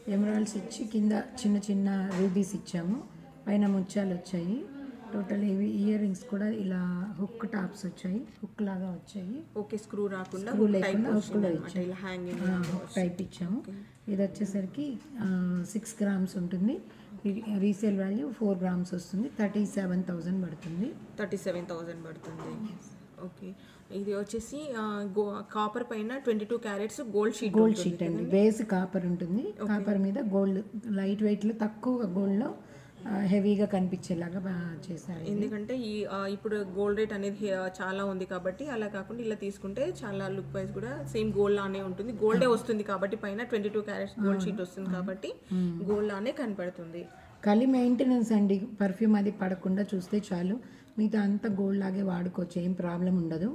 Emeralds ఇచ్చి కింద చిన్న చిన్న రూబీస్ ఇచ్చాము, పైన ముత్యాలు వచ్చాయి. టోటల్ ఇవి ఇయర్ రింగ్స్ కూడా ఇలా హుక్ టాప్స్ వచ్చాయి, హుక్ లాగా వచ్చాయి. ఓకే, స్క్రూ రాకుండా స్క్రూ లేకుండా హుక్లో ఇచ్చాము, ఇలా హ్యాంగింగ్ హుక్ టైప్ ఇచ్చాము. ఇది వచ్చేసరికి 6 grams ఉంటుంది. రీసేల్ వాల్యూ 4 grams వస్తుంది. 37,000 పడుతుంది. 37,000 పడుతుంది. ఓకే, ఇది వచ్చేసి కాపర్ పైన 22 carats గోల్డ్ షీట్ అండి. బేస్ కాపర్ ఉంటుంది, కాపర్ మీద గోల్డ్ లైట్ వెయిట్లో తక్కువ గోల్డ్లో హెవీగా కనిపించేలాగా చేశారు. ఎందుకంటే ఇప్పుడు గోల్డ్ రేట్ అనేది చాలా ఉంది కాబట్టి, అలా కాకుండా ఇలా తీసుకుంటే చాలా లుక్ వైజ్ కూడా సేమ్ గోల్డ్ లానే ఉంటుంది. గోల్డే వస్తుంది కాబట్టి పైన 22 carats గోల్డ్ షీట్ వస్తుంది కాబట్టి గోల్డ్ లానే కనపడుతుంది. ఖాళీ మెయింటెనెన్స్ అండి, పర్ఫ్యూమ్ అది పడకుండా చూస్తే చాలు, మిగతా అంతా గోల్డ్ లాగే వాడుకోవచ్చు, ఏం ప్రాబ్లం ఉండదు.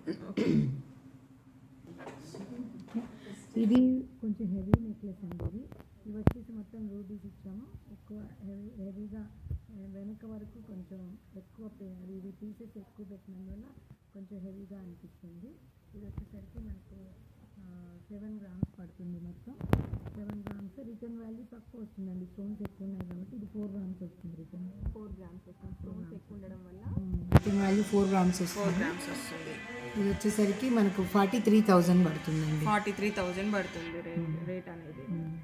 ఇది కొంచెం హెవీ నెక్లెస్ అండి. ఇవి వచ్చేసి మొత్తం రూబీస్ ఇచ్చాము, ఎక్కువ హెవీగా వెనక వరకు కొంచెం ఎక్కువ ఇవి పీసెస్ ఎక్కువ పెట్టినందువల్ల కొంచెం హెవీగా అనిపిస్తుంది. ఇది వచ్చేసరికి మనకు 7 grams పడుతుంది. మొత్తం 7 grams. రిటర్న్ వాల్యూ తక్కువ వస్తుందండి, స్టోన్స్ ఎక్కువ ఉన్నాయి కాబట్టి ఇది 4 grams వస్తుంది. రిటర్న్ 4 grams వస్తుంది, స్టోన్స్ ఎక్కువ ఉండడం వల్ల రిటర్న్ వాల్యూ 4 grams వస్తుంది. ఇది వచ్చేసరికి మనకు 43,000 పడుతుందండి. 43,000 పడుతుంది రేట్ అనేది.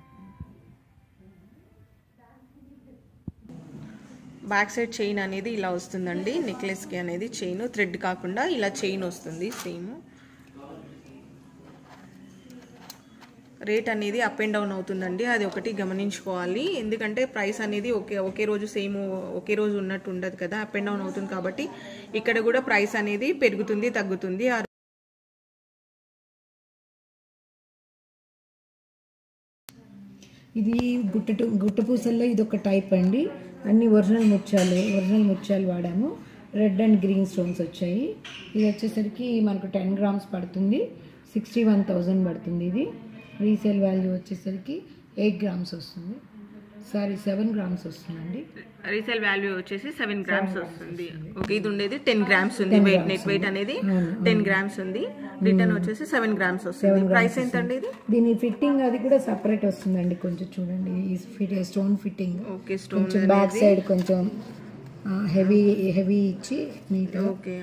బ్యాక్ సైడ్ చైన్ అనేది ఇలా వస్తుందండి. నెక్లెస్కి అనేది చైన్ థ్రెడ్ కాకుండా ఇలా చైన్ వస్తుంది. సేమ్ రేట్ అనేది అప్ అండ్ డౌన్ అవుతుందండి, అది ఒకటి గమనించుకోవాలి. ఎందుకంటే ప్రైస్ అనేది ఒకే రోజు సేమ్ ఒకే రోజు ఉన్నట్టు ఉండదు కదా, అప్ అండ్ డౌన్ అవుతుంది కాబట్టి ఇక్కడ కూడా ప్రైస్ అనేది పెరుగుతుంది తగ్గుతుంది. ఇది గుట్ట పూసల్లో ఇది ఒక టైప్ అండి. అన్ని ఒరిజినల్ ముత్యాలు వాడాము. రెడ్ అండ్ గ్రీన్ స్టోన్స్ వచ్చాయి. ఇది వచ్చేసరికి మనకు 10 grams పడుతుంది. 61,000 పడుతుంది. ఇది రీసేల్ వాల్యూ వచ్చేసరికి 8 grams వస్తుంది. 7 grams వస్తుందండి. రీసేల్ వాల్యూ వచ్చేసి 7 grams వస్తుంది. ఓకే, ఇది ఉండేది 10 grams ఉంది. నెట్ వెయిట్ అనేది 10 grams ఉంది. రిటర్న్ వచ్చేసి 7 grams వస్తుంది. ప్రైస్ ఎంత అండి ఇది? దీని ఫిట్టింగ్ అది కూడా సపరేట్ వస్తుందండి. కొంచెం చూడండి, ఈ stone fitting. Okay, stone back side కొంచెం హెవీ ఇచ్చి నీట్. ఓకే,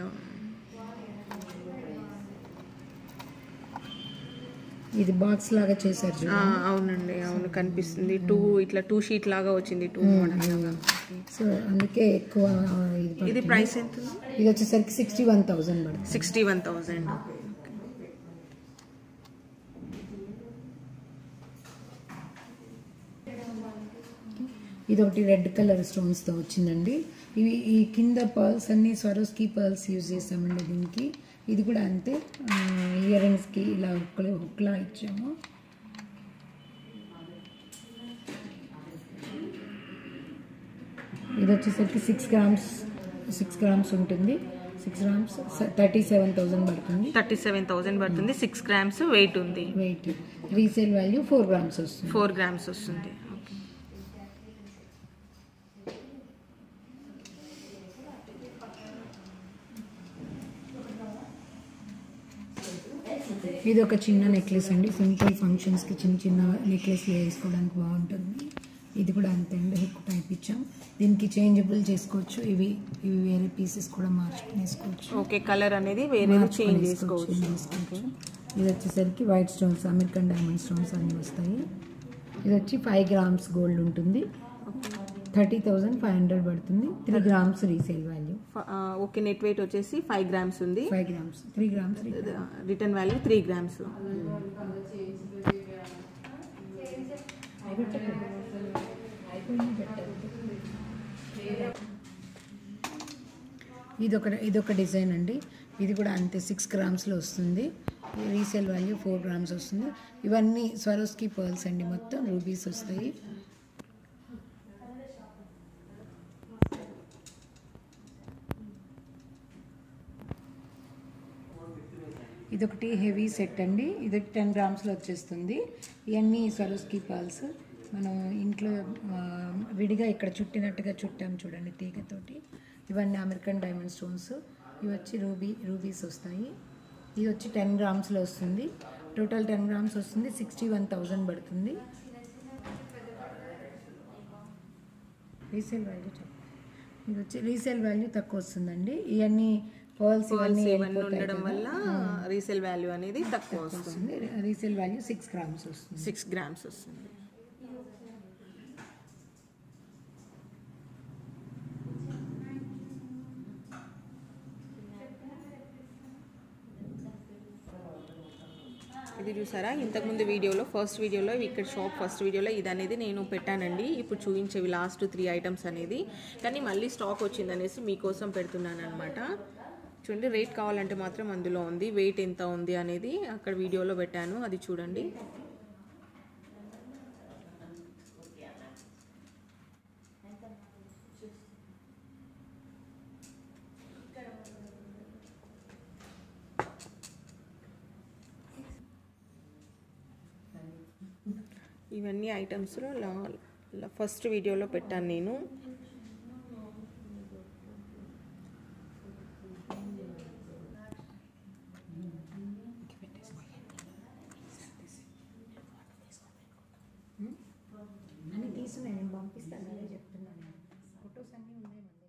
ఇది బాక్స్ లాగా చేశారు. అవునండి, అవును కనిపిస్తుంది. ఇట్లా 2 షీట్ లాగా వచ్చింది. 2 సో అందుకే ఎక్కువ. ఇది ప్రైస్ ఎంత? ఇది వచ్చేసరికి 61,000 పడుతుంది. 61,000. ఇది ఒకటి రెడ్ కలర్ స్టోన్స్తో వచ్చిందండి. ఈ కింద పర్ల్స్ అన్ని స్వరోస్కి పర్ల్స్ యూజ్ చేసామండి దీనికి. ఇది కూడా అంతే, ఇయర్ రింగ్స్కి ఇలా హుక్లా ఇచ్చాము. ఇది వచ్చేసరికి 6 grams ఉంటుంది. 6 grams 37,000 పడుతుంది. 37,000 పడుతుంది. 6 grams వెయిట్ ఉంది. రీసేల్ వాల్యూ 4 grams వస్తుంది. 4 grams వస్తుంది. ఇది ఒక చిన్న నెక్లెస్ అండి. సింపుల్ ఫంక్షన్స్కి చిన్న నెక్లెస్లు వేసుకోవడానికి బాగుంటుంది. ఇది కూడా అంతే అండి, హుక్ టైప్ ఇచ్చాం. దీనికి చేంజబుల్ చేసుకోవచ్చు. ఇవి వేరే పీసెస్ కూడా మార్చుకుని వేసుకోవచ్చు. ఓకే, కలర్ అనేది వేరే చేంజ్ చేసుకోవచ్చు. ఇది వచ్చేసరికి white stones, American diamond stones అన్నీ వస్తాయి. ఇది వచ్చి 5 grams గోల్డ్ ఉంటుంది. 30,500 పడుతుంది. 3 grams resale value. Okay, net weight వచ్చేసి 5 grams ఉంది. 5 grams, 3 grams return value 3 grams. ఇదొక డిజైన్ అండి. ఇది కూడా అంతే 6 grams వస్తుంది. రీసేల్ వాల్యూ 4 grams వస్తుంది. ఇవన్నీ స్వరోస్కి పర్ల్స్ అండి, మొత్తం రూబీస్ వస్తాయి. ఇదొకటి హెవీ సెట్ అండి. ఇది 10 grams వచ్చేస్తుంది. ఇవన్నీ స్వరోస్కి పర్ల్స్ మనం ఇంట్లో విడిగా ఇక్కడ చుట్టినట్టుగా చుట్టాం చూడండి తీగతోటి. ఇవన్నీ అమెరికన్ డైమండ్ స్టోన్స్. ఇవి వచ్చి రూబీస్ వస్తాయి. ఇది వచ్చి 10 grams వస్తుంది. టోటల్ 10 grams వస్తుంది. 61,000 పడుతుంది. రీసేల్ వాల్యూ చెప్పు. ఇది వచ్చి రీసేల్ వాల్యూ తక్కువ వస్తుందండి. ఇవన్నీ పర్ల్స్ ఇవన్నీ ఉండడం వల్ల రీసేల్ వాల్యూ అనేది తక్కువ వస్తుంది. రీసేల్ వాల్యూ 6 grams వస్తుంది. 6 grams వస్తుంది. ఇది చూసారా, ఇంతకుముందు వీడియోలో ఫస్ట్ వీడియోలో ఇక్కడ షాప్ ఫస్ట్ వీడియోలో ఇది అనేది నేను పెట్టానండి. ఇప్పుడు చూపించేవి లాస్ట్ 3 ఐటమ్స్ అనేది, కానీ మళ్ళీ స్టాక్ వచ్చిందనేసి మీకోసం పెడుతున్నాను అనమాట. చూడండి, రేట్ కావాలంటే మాత్రం అందులో ఉంది, వెయిట్ ఎంత ఉంది అనేది అక్కడ వీడియోలో పెట్టాను, అది చూడండి. ఇవన్నీ ఐటమ్స్లో ఫస్ట్ వీడియోలో పెట్టాను నేను. అన్నీ తీసుకున్నాయి, నేను పంపిస్తాను, అదే చెప్తున్నాను. ఫొటోస్ అన్నీ ఉన్నాయి.